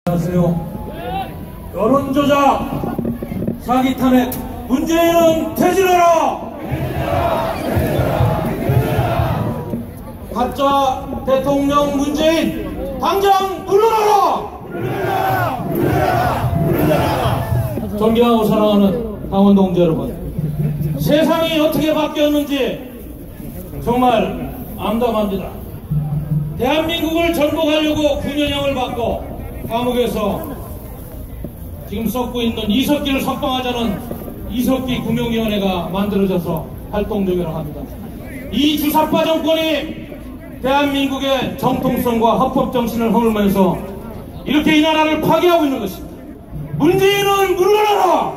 안녕하세요. 여론조작, 사기탄핵, 문재인은 퇴진하라! 가짜 대통령 문재인 당장 물러나라! 존경하고 사랑하는 당원 동지 여러분, 세상이 어떻게 바뀌었는지 정말 암담합니다. 대한민국을 전복하려고 9년형을 받고 감옥에서 지금 썩고 있는 이석기를 석방하자는 이석기 구명위원회가 만들어져서 활동 중이라고 합니다. 이 주사파 정권이 대한민국의 정통성과 헌법정신을 허물면서 이렇게 이 나라를 파괴하고 있는 것입니다. 문재인은 물러나라!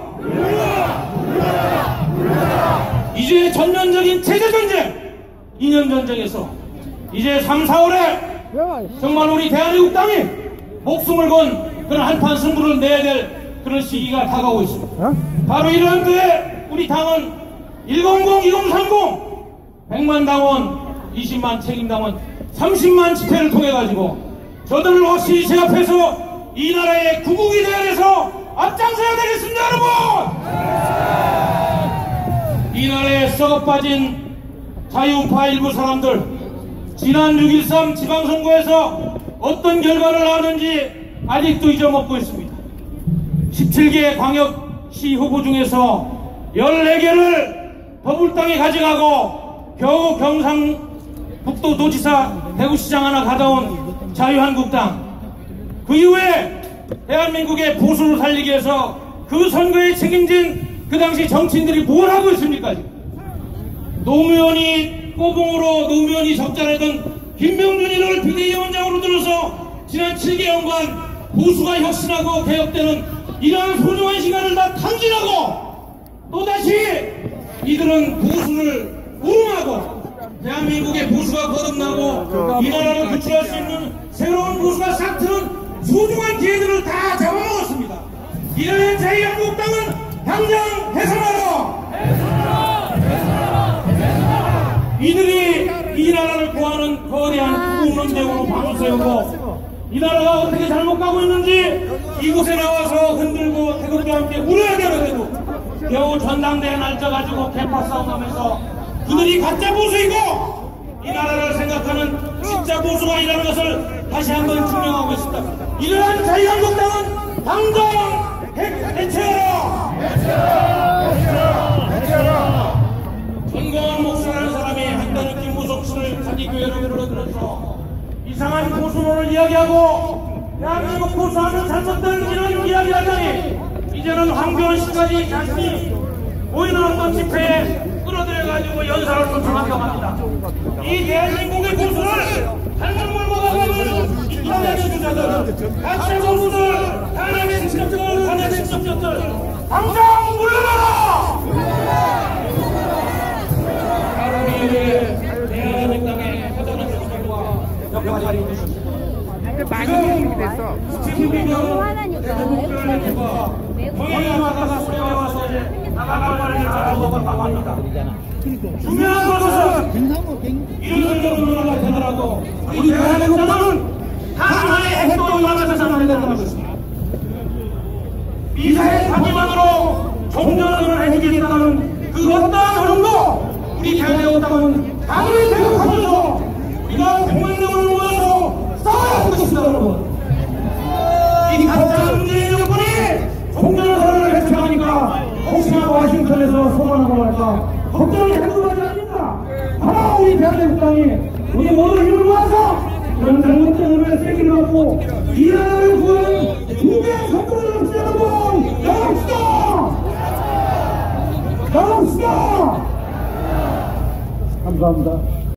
이제 전면적인 체제전쟁, 2년 전쟁에서 이제 3, 4월에 정말 우리 대한민국 땅이 목숨을 건 그런 한판 승부를 내야 될 그런 시기가 다가오고 있습니다. 바로 이러한 때에 우리 당은 100, 2030 100만 당원, 20만 책임당원, 30만 집회를 통해 가지고 저들을 확실히 제압해서 이 나라의 구국이 되어야 해서 앞장서야 되겠습니다, 여러분! 이 나라에 썩어빠진 자유우파 일부 사람들, 지난 6.13 지방선거에서 어떤 결과를 낳았는지 아직도 잊어먹고 있습니다. 17개 광역시 후보 중에서 14개를 더불당이 가져가고 겨우 경상북도 도지사 대구시장 하나 가져온 자유한국당, 그 이후에 대한민국의 보수를 살리기 위해서 그 선거에 책임진 그 당시 정치인들이 뭘 하고 있습니까? 노무현이 꼬봉으로 노무현이 적절하던 김명준이를 비대위원장으로 들어서 지난 7개월간 보수가 혁신하고 개혁되는 이러한 소중한 시간을 다 탕진하고 또다시 이들은 보수를 우롱하고 대한민국의 보수가 거듭나고 이 나라를 구출할 수 있는 새로운 보수가 싹트는 소중한 기회들을 다 잡아먹었습니다. 이러한 자유한국당은 당장 해산하라! 이들이 이 나라를 구하는 거대한 국문대우로 방을 세우고 이 나라가 어떻게 잘못 가고 있는지 이곳에 나와서 흔들고 태극과 함께 울어야 되는데도 겨우 전당대회 날짜 가지고 개파 싸움하면서 그들이 가짜 보수이고 이 나라를 생각하는 진짜 보수가 아니라는 것을 다시 한번 증명하고 있습니다. 이러한 자유한국당은 당장 해체하라! 전광훈 목사라는 사람이 한다는 김무성 씨를 자기 교회로 불러들여서 이상한 보수론을 이야기하고 대한민국 보수하는 잘못된 이런 이야기하자니 이제는 황교안 씨까지 자신이 보이는 어떤 집회에 끌어들여가지고 연사를 선출한다고 합니다. 이 대한민국의 보수를 잘못 몰고 인터넷 주자들, 가짜 보수들, 탄핵의 직접들, 탄핵의 직접들 당장 물러나라! 대한민국당의 허전한 정신과 역할이 있습니다. 많이 얘기 됐어. 너무 화나니까. 동해마다가 수령에 와서 나가발을 잘하고 나갑니다. 중요한 것은 이런 정도로 되더라도 우리 대한민국당은 하나의 핵도 일어나서는 안 된다는 것입니다. 미사일 파기만으로 종전선을 해주겠다는 그 어떠한 흐름도 우리 대한민국당은 당연히 대응하면서 우리가 100만 명을 모아서 싸워야 하겠습니다, 여러분. 이 가짜 문재인 정권이 종전선언을 해체하니까 혹시나 와싱턴에서 소관하고 할까 걱정이 한두 가지 아닙니다. 바로 우리 대한민국당이 우리 모두 힘을 모아서 이런 잘못된 의뢰에 세기를 받고 이 나라를 구하는 중대한 선거를 합시다, 여러분! 나갑시다! 나갑시다! 감사합니다.